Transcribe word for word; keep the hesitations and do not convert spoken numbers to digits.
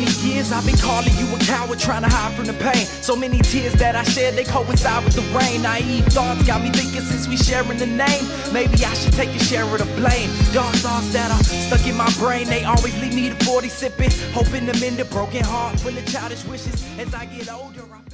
years I've been calling you a coward, trying to hide from the pain. So many tears that I shed, they coincide with the rain. Naive thoughts got me thinking, since we sharing the name, maybe I should take a share of the blame. Dark thoughts that are stuck in my brain, they always lead me to forty sipping, hoping to mend a broken heart full of childish wishes. As I get older, I